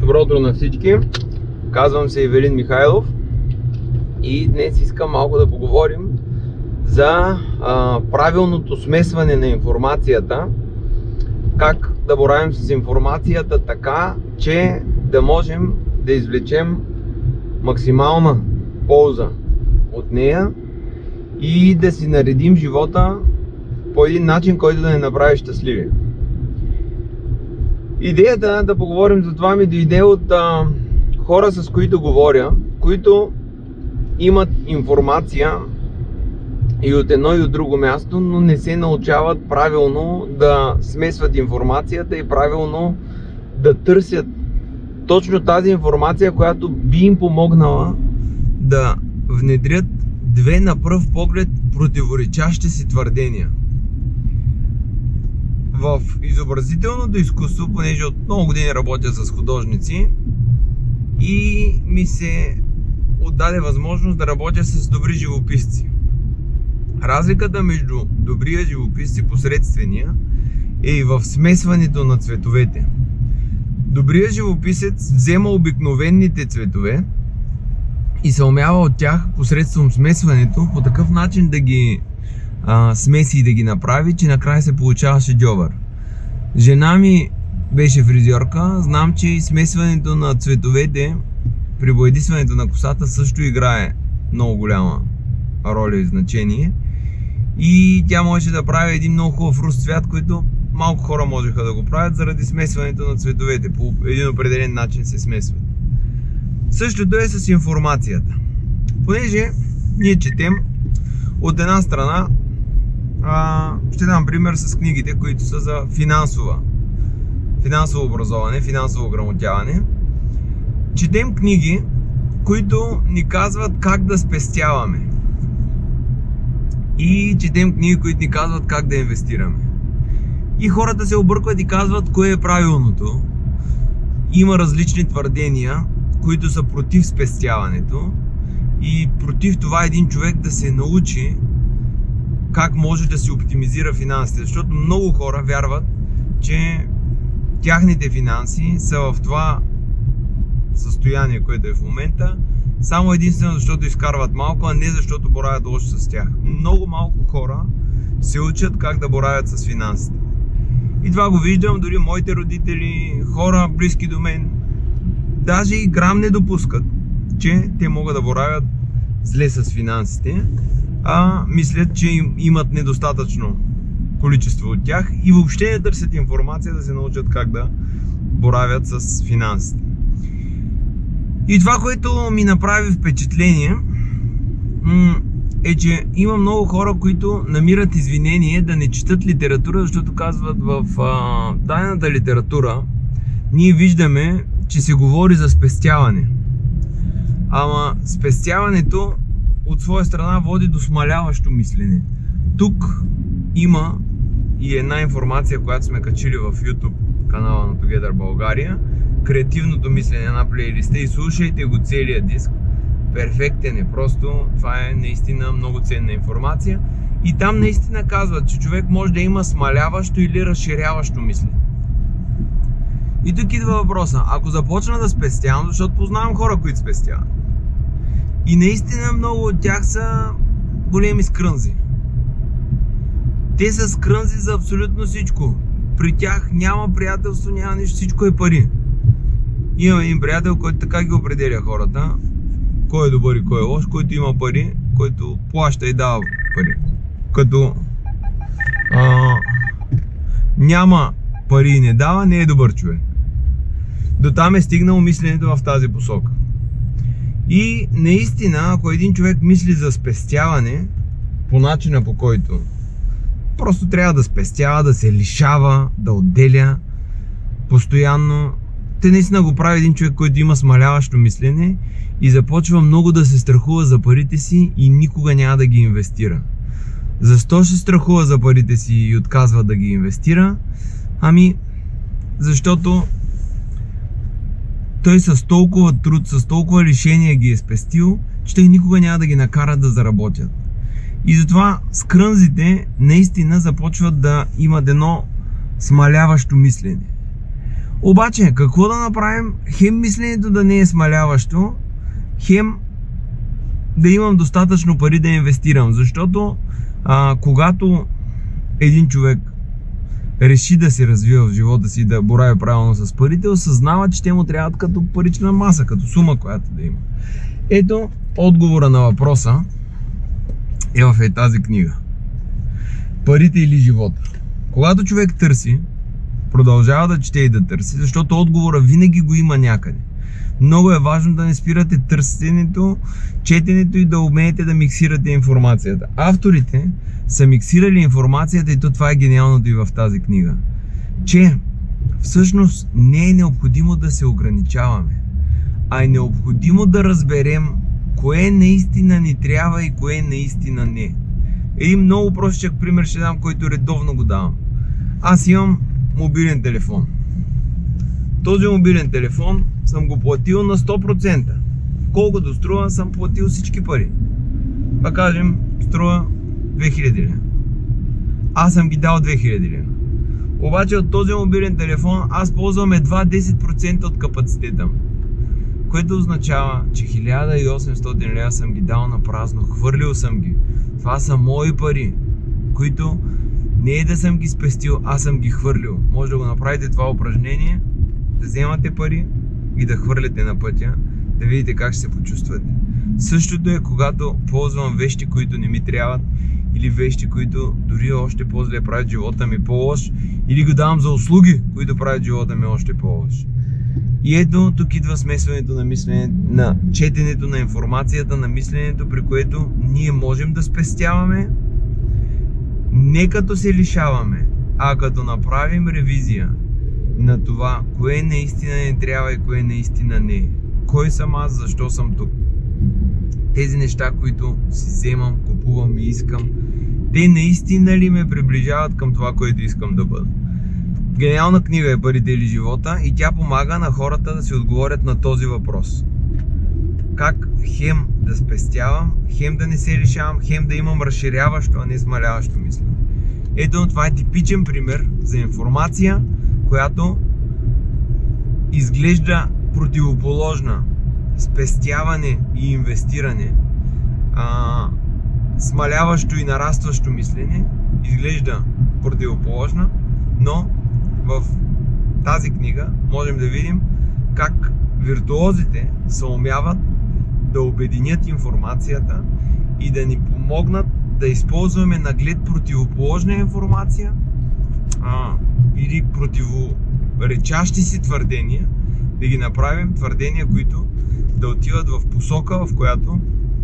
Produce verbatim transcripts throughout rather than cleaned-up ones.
Добро утро на всички! Казвам се Ивелин Михайлов и днес искам малко да поговорим за а, правилното смесване на информацията. Как да боравим с информацията така, че да можем да извлечем максимална полза от нея и да си наредим живота по един начин, който да ни направи щастливи. Идеята да поговорим за това ми дойде от а, хора, с които говоря, които имат информация и от едно и от друго място, но не се научават правилно да смесват информацията и правилно да търсят точно тази информация, която би им помогнала да внедрят две на пръв поглед противоречащи си твърдения. В изобразителното изкуство, понеже от много години работя с художници и ми се отдаде възможност да работя с добри живописци. Разликата между добрия живописец и посредствения е и в смесването на цветовете. Добрият живописец взема обикновените цветове и се умява от тях посредством смесването по такъв начин да ги а, смеси и да ги направи, че накрая се получава шедьовър. Жена ми беше фризьорка, знам, че и смесването на цветовете при боядисването на косата също играе много голяма роля и значение. И тя можеше да прави един много хубав руст цвят, който малко хора можеха да го правят заради смесването на цветовете. По един определен начин се смесват. Същото е с информацията. Понеже ние четем от една страна, а, ще дам пример с книгите, които са за финансова, финансово образование, финансово грамотяване. Четем книги, които ни казват как да спестяваме. И четем книги, които ни казват как да инвестираме. И хората се объркват и казват кое е правилното. Има различни твърдения, които са против спестяването и против това един човек да се научи как може да си оптимизира финансите. Защото много хора вярват, че тяхните финанси са в това състояние, което е в момента, само единствено защото изкарват малко, а не защото боравят лошо с тях. Много малко хора се учат как да боравят с финансите. И това го виждам, дори моите родители, хора близки до мен, даже и грам не допускат, че те могат да боравят зле с финансите, а мислят, че им имат недостатъчно количество от тях и въобще не търсят информация да се научат как да боравят с финансите. И това, което ми направи впечатление, е, че има много хора, които намират извинение да не четат литература, защото казват в а, дадената литература ние виждаме, че се говори за спестяване. Ама спестяването от своя страна води до смаляващо мислене. Тук има и една информация, която сме качили в YouTube канала на Together България. Креативното мислене, една плейлиста, и слушайте го целия диск. Перфектен е, просто това е наистина много ценна информация. И там наистина казват, че човек може да има смаляващо или разширяващо мислене. И тук идва въпроса, ако започна да спестявам, защото познавам хора, които спестяват. И наистина много от тях са големи скрънзи. Те са скрънзи за абсолютно всичко. При тях няма приятелство, няма нищо, всичко е пари. Имам един приятел, който така ги определя хората. Кой е добър и кой е лош, който има пари, който плаща и дава пари. Като а, няма пари и не дава, не е добър човек. До там е стигнало мисленето в тази посока. И наистина, ако един човек мисли за спестяване по начина, по който просто трябва да спестява, да се лишава, да отделя постоянно, те наистина го прави един човек, който има смаляващо мислене и започва много да се страхува за парите си и никога няма да ги инвестира. Защо ще страхува за парите си и отказва да ги инвестира? Ами, защото той с толкова труд, с толкова лишения ги е спестил, че той никога няма да ги накарат да заработят. И затова скрънзите наистина започват да имат едно смаляващо мислене. Обаче, какво да направим? Хем мисленето да не е смаляващо, хем да имам достатъчно пари да инвестирам. Защото а, когато един човек реши да се развива в живота си, да борави правилно с парите, осъзнава, че те му трябват като парична маса, като сума, която да има. Ето, отговора на въпроса е в е тази книга. Парите или живота. Когато човек търси, продължава да чете и да търси, защото отговора винаги го има някъде. Много е важно да не спирате търсенето, четенето и да умеете да миксирате информацията. Авторите са миксирали информацията и то това е гениалното и в тази книга. Че всъщност не е необходимо да се ограничаваме, а е необходимо да разберем кое наистина ни трябва и кое наистина не. Един много простичък пример ще дам, който редовно го давам. Аз имам мобилен телефон. Този мобилен телефон съм го платил на сто процента. Колкото струва, съм платил всички пари. Да кажем, струва две хиляди лева. Аз съм ги дал две хиляди лева. Обаче от този мобилен телефон аз ползвам едва десет процента от капацитета му. Което означава, че хиляда и осемстотин лева съм ги дал на празно, хвърлил съм ги. Това са мои пари, които не е да съм ги спестил, аз съм ги хвърлил. Може да го направите това упражнение, да вземате пари и да хвърляте на пътя, да видите как ще се почувствате. Същото е когато ползвам вещи, които не ми трябват, или вещи, които дори още по-зле правят живота ми по-лош, или го давам за услуги, които правят живота ми още по-лош. И ето тук идва смесването на мисленето, на четенето на информацията, на мисленето, при което ние можем да спестяваме, не като се лишаваме, а като направим ревизия на това, кое наистина не трябва и кое наистина не. Кой съм аз, защо съм тук. Тези неща, които си вземам, купувам и искам, те наистина ли ме приближават към това, което искам да бъда. Гениална книга е Парите или живота и тя помага на хората да си отговорят на този въпрос. Как хем да спестявам, хем да не се лишавам, хем да имам разширяващо, а не смаляващо мислене. Ето, това е типичен пример за информация, която изглежда противоположна. Спестяване и инвестиране, а, смаляващо и нарастващо мислене изглежда противоположна, но в тази книга можем да видим как виртуозите съумяват да обединят информацията и да ни помогнат да използваме наглед противоположна информация а, или противоречащи си твърдения, да ги направим твърдения, които да отиват в посока, в която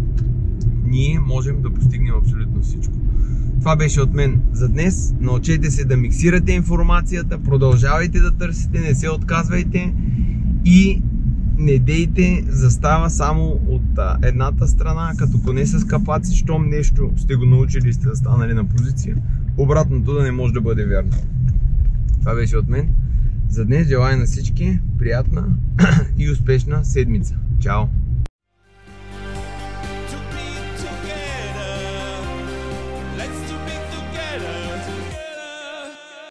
ние можем да постигнем абсолютно всичко. Това беше от мен за днес. Научете се да миксирате информацията, продължавайте да търсите, не се отказвайте и не дейте застава само от а, едната страна, като коне с капаци, щом нещо сте го научили и сте застанали на позиция. Обратното да не може да бъде вярно. Това беше от мен. За днес желая на всички приятна и успешна седмица. Чао!